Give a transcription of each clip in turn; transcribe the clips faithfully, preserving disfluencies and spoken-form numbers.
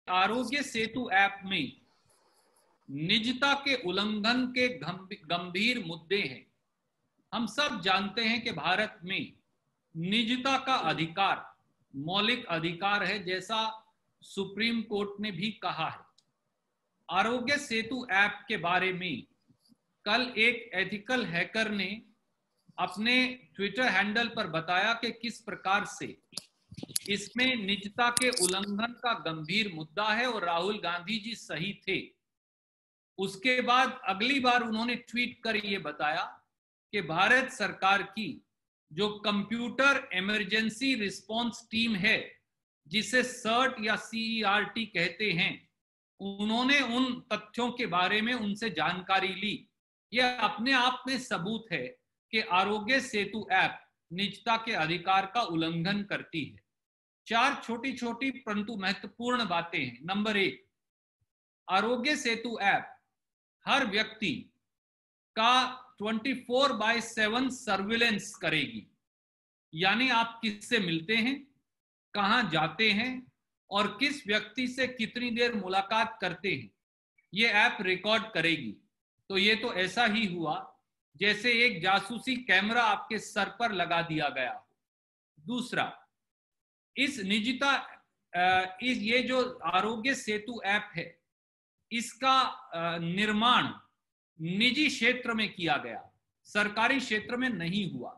Aarogya Setu app में निजता के उल्लंघन के गंभीर मुद्दे हैं। हम सब जानते हैं कि भारत में निजता का अधिकार मौलिक अधिकार है, जैसा सुप्रीम कोर्ट ने भी कहा है। आरोग्य सेतु ऐप के बारे में कल एक एथिकल हैकर ने अपने ट्विटर हैंडल पर बताया कि किस प्रकार से इसमें निजता के उल्लंघन का गंभीर मुद्दा है और राहुल गांधी जी सही थे। उसके बाद अगली बार उन्होंने ट्वीट कर ये बताया कि भारत सरकार की जो कंप्यूटर इमरजेंसी रिस्पांस टीम है, जिसे सर्ट या सीईआरटी कहते हैं, उन्होंने उन तथ्यों के बारे में उनसे जानकारी ली। यह अपने आप में सबूत है कि आरोग्य सेतु ऐप निजता के अधिकार का उल्लंघन करती है। चार छोटी छोटी परंतु महत्वपूर्ण बातें हैं। नंबर एक, आरोग्य सेतु ऐप हर व्यक्ति का चौबीस बाय सात सर्विलेंस करेगी, यानी आप किससे मिलते हैं, कहां जाते हैं और किस व्यक्ति से कितनी देर मुलाकात करते हैं, ये ऐप रिकॉर्ड करेगी। तो ये तो ऐसा ही हुआ जैसे एक जासूसी कैमरा आपके सर पर लगा दिया गया हो। दूसरा, इस निजता इस ये जो आरोग्य सेतु ऐप है, इसका निर्माण निजी क्षेत्र में किया गया, सरकारी क्षेत्र में नहीं हुआ।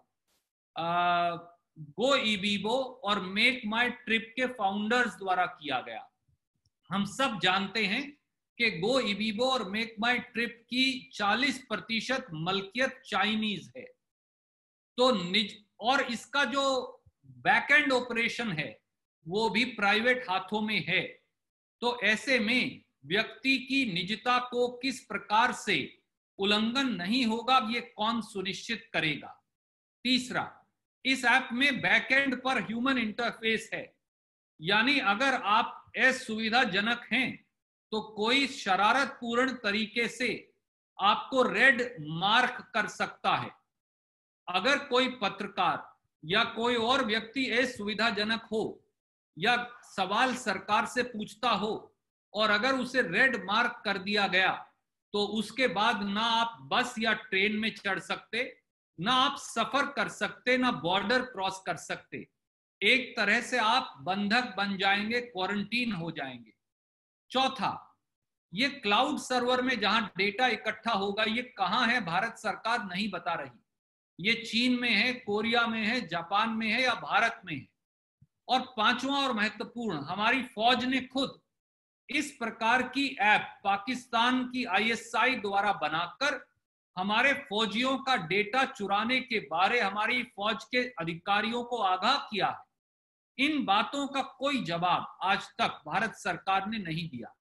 गो इबीबो और मेक माई ट्रिप के फाउंडर्स द्वारा किया गया। हम सब जानते हैं कि गो इबीबो और मेक माई ट्रिप की चालीस प्रतिशत मलकियत चाइनीज है। तो निज और इसका जो बैकएंड ऑपरेशन है वो भी प्राइवेट हाथों में है। तो ऐसे में व्यक्ति की निजता को किस प्रकार से उल्लंघन नहीं होगा, ये कौन सुनिश्चित करेगा। तीसरा, इस ऐप में बैकएंड पर ह्यूमन इंटरफेस है, यानी अगर आप असुविधाजनक हैं तो कोई शरारतपूर्ण तरीके से आपको रेड मार्क कर सकता है। अगर कोई पत्रकार या कोई और व्यक्ति असुविधाजनक हो या सवाल सरकार से पूछता हो और अगर उसे रेड मार्क कर दिया गया तो उसके बाद ना आप बस या ट्रेन में चढ़ सकते, ना आप सफर कर सकते, ना बॉर्डर क्रॉस कर सकते। एक तरह से आप बंधक बन जाएंगे, क्वारंटीन हो जाएंगे। चौथा, ये क्लाउड सर्वर में जहां डेटा इकट्ठा होगा, ये कहां है भारत सरकार नहीं बता रही। ये चीन में है, कोरिया में है, जापान में है या भारत में है। और पांचवा और महत्वपूर्ण, हमारी फौज ने खुद इस प्रकार की ऐप पाकिस्तान की आईएसआई द्वारा बनाकर हमारे फौजियों का डेटा चुराने के बारे हमारी फौज के अधिकारियों को आगाह किया है। इन बातों का कोई जवाब आज तक भारत सरकार ने नहीं दिया।